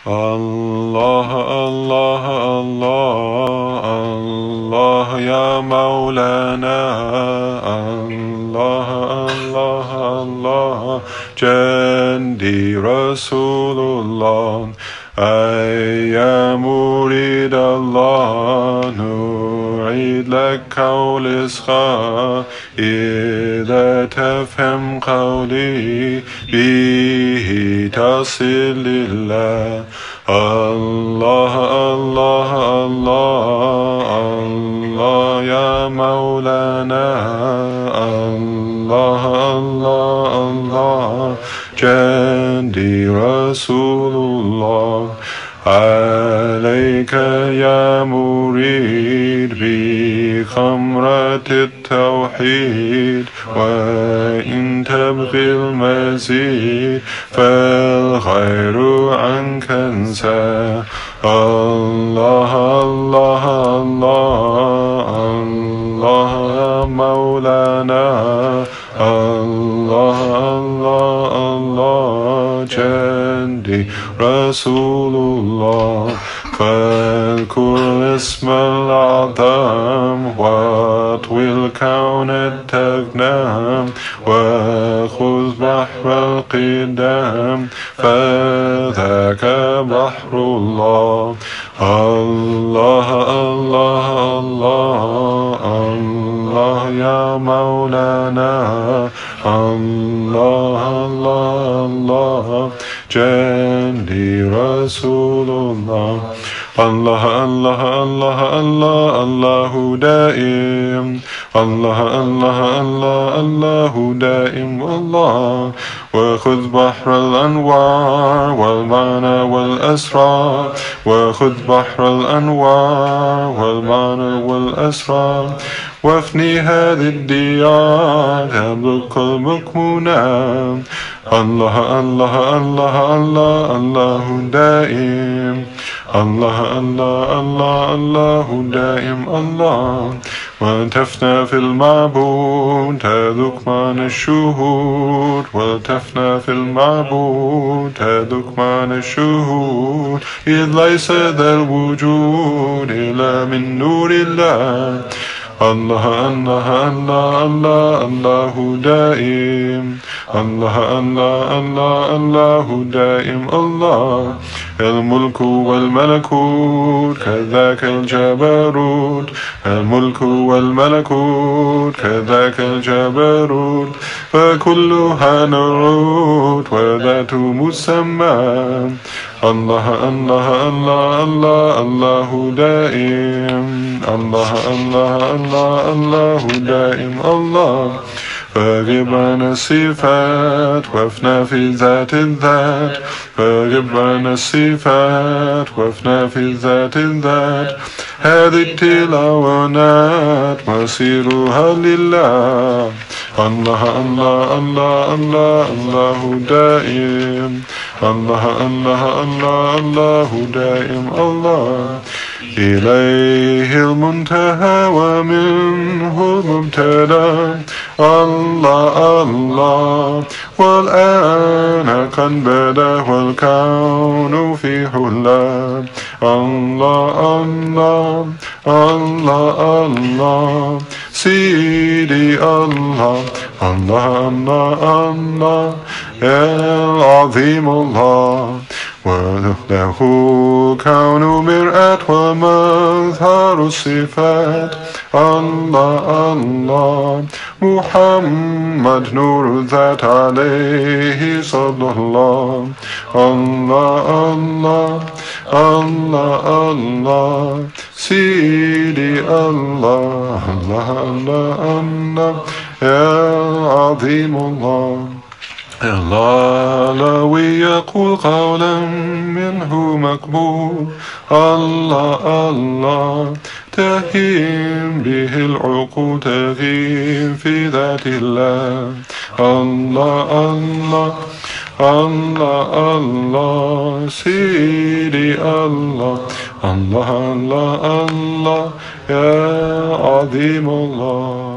الله الله الله الله يا مولانا الله الله الله جندي رسول الله أيا مريد الله نعيد لك قول إصغاء إذا تفهم قولي به تصل لله الله الله الله الله يا مولانا الله الله الله جندي رسول الله عليك يا مريد بخمرة التوحيد وإن تبغي المزيد فالخير عنك انسى الله الله الله الله مولانا الله الله الله جندي رسول الله فاذكر اسم الأعظم واطوي الكون التغنام وخذ بحر القدام فذاك بحر الله الله الله الله الله يا مولانا الله الله الله جندي رسول الله الله الله الله الله الله دائم الله الله الله الله دائم الله وخذ بحر الأنوار والمعنى والأسرار وخذ بحر الأنوار والمعنى والأسرار وافني هذه الديار تبلغ المكمونات الله الله الله الله الله دائم الله الله الله الله دائم الله وتفنى في المعبود تذوق معنى الشهود وتفنى في المعبود تذوق معنى الشهود إذ ليس ذا الوجود إلا من نور الله الله الله الله الله الله دائم الله الله الله الله دائم الله الملك والملكوت كذاك الجبروت الملك والملكوت كذاك الجبروت فكلها نعوت وذات مسمى الله الله الله الله الله دائم الله الله الله الله دائم الله فغب عن الصفات وافنى في ذات الذات فغب عن الصفات وافنى في ذات الذات هذه التلاوانات مصيرها لله الله الله الله الله الله دائم الله الله الله الله دائم الله إليه المنتهى ومنه المبتدأ الله الله والآن قد بدا والكون في حلا الله الله الله الله سيدي الله الله الله الله العظيم الله وله كون مرآة ومظهر الصفات الله الله محمد نور الذات عليه صلى الله الله الله الله الله سيدي الله الله الله الله يا عظيم الله الله يقول قولا منه مقبول الله الله تهيم به العقول تغيم في ذات الله الله الله الله الله سيدي الله الله الله الله يا عظيم الله